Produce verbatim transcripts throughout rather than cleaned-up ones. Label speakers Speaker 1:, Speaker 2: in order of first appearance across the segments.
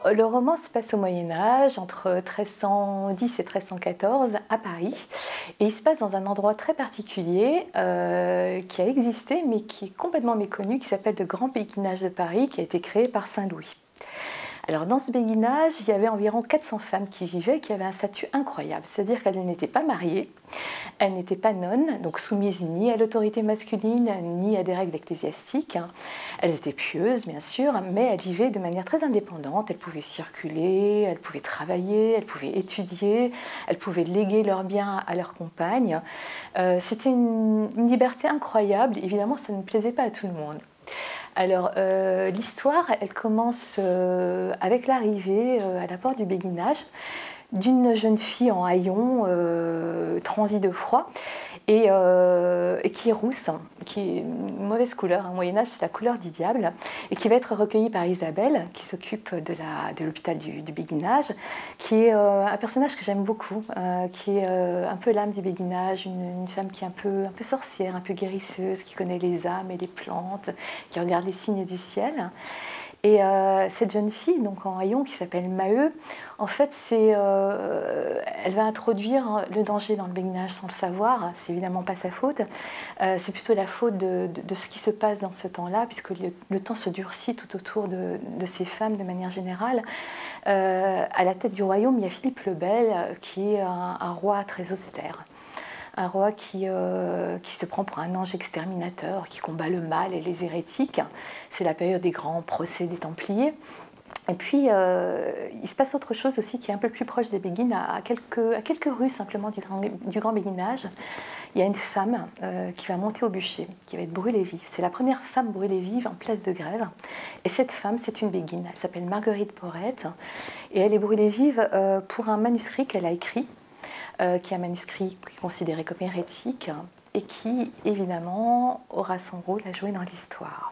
Speaker 1: le roman se passe au Moyen-Âge, entre treize cent dix et treize cent quatorze, à Paris. Et il se passe dans un endroit très particulier euh, qui a existé, mais qui est complètement méconnu, qui s'appelle le Grand Béguinage de Paris, qui a été créé par Saint Louis. Alors dans ce béguinage, il y avait environ quatre cents femmes qui vivaient, qui avaient un statut incroyable, c'est-à-dire qu'elles n'étaient pas mariées, elles n'étaient pas nonnes, donc soumises ni à l'autorité masculine, ni à des règles ecclésiastiques. Elles étaient pieuses, bien sûr, mais elles vivaient de manière très indépendante, elles pouvaient circuler, elles pouvaient travailler, elles pouvaient étudier, elles pouvaient léguer leurs biens à leurs compagnes. Euh, C'était une, une liberté incroyable, évidemment ça ne plaisait pas à tout le monde. Alors, euh, l'histoire, elle commence euh, avec l'arrivée euh, à la porte du béguinage d'une jeune fille en haillons, euh, transie de froid, et, euh, et qui est rousse, qui est une mauvaise couleur. Au Moyen-Âge, c'est la couleur du diable, et qui va être recueillie par Isabelle, qui s'occupe de la, de l'hôpital du, du béguinage, qui est euh, un personnage que j'aime beaucoup, euh, qui est euh, un peu l'âme du béguinage, une, une femme qui est un peu, un peu sorcière, un peu guérisseuse, qui connaît les âmes et les plantes, qui regarde les signes du ciel. Et euh, cette jeune fille, donc en haillons, qui s'appelle Maheu, en fait, c'est, euh, elle va introduire le danger dans le béguinage sans le savoir. C'est évidemment pas sa faute. Euh, c'est plutôt la faute de, de, de ce qui se passe dans ce temps-là, puisque le, le temps se durcit tout autour de, de ces femmes de manière générale. Euh, à la tête du royaume, il y a Philippe le Bel, qui est un, un roi très austère. Un roi qui, euh, qui se prend pour un ange exterminateur, qui combat le mal et les hérétiques. C'est la période des grands procès des Templiers. Et puis, euh, il se passe autre chose aussi qui est un peu plus proche des Béguines, à quelques, à quelques rues simplement du grand, du grand Béguinage. Il y a une femme euh, qui va monter au bûcher, qui va être brûlée vive. C'est la première femme brûlée vive en place de Grève. Et cette femme, c'est une Béguine. Elle s'appelle Marguerite Porrette. Et elle est brûlée vive euh, pour un manuscrit qu'elle a écrit, Euh, qui est un manuscrit qui est considéré comme hérétique et qui, évidemment, aura son rôle à jouer dans l'histoire.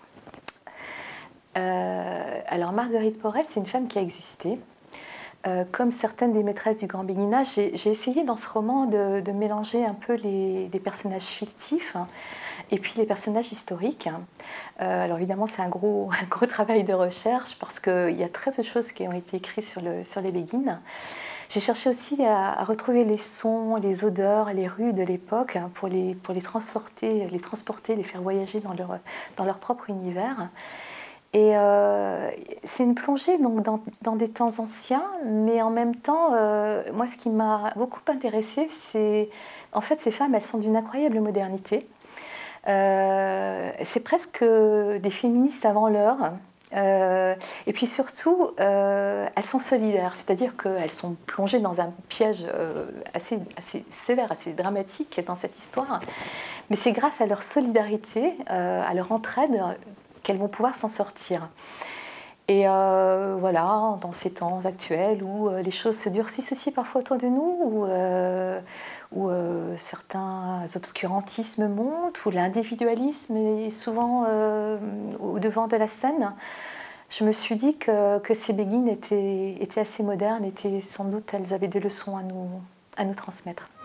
Speaker 1: Euh, alors, Marguerite Porrette, c'est une femme qui a existé. Euh, comme certaines des maîtresses du Grand Béguinage, j'ai essayé dans ce roman de, de mélanger un peu les, les personnages fictifs hein, et puis les personnages historiques. Euh, alors évidemment, c'est un gros, un gros travail de recherche parce qu'il y a très peu de choses qui ont été écrites sur, le, sur les Béguines. J'ai cherché aussi à, à retrouver les sons, les odeurs, les rues de l'époque hein, pour, les, pour les transporter, les transporter, les faire voyager dans leur, dans leur propre univers. Et euh, c'est une plongée donc, dans, dans des temps anciens, mais en même temps, euh, moi, ce qui m'a beaucoup intéressée, c'est en fait ces femmes, elles sont d'une incroyable modernité. Euh, c'est presque des féministes avant l'heure. Euh, et puis surtout, euh, elles sont solidaires, c'est-à-dire qu'elles sont plongées dans un piège euh, assez, assez sévère, assez dramatique dans cette histoire. Mais c'est grâce à leur solidarité, euh, à leur entraide, qu'elles vont pouvoir s'en sortir. Et euh, voilà, dans ces temps actuels où euh, les choses se durcissent aussi parfois autour de nous, où, euh, où euh, certains obscurantismes montent, où l'individualisme est souvent euh, au devant de la scène, je me suis dit que, que ces Béguines étaient, étaient assez modernes, étaient sans doute, elles avaient des leçons à nous, à nous transmettre.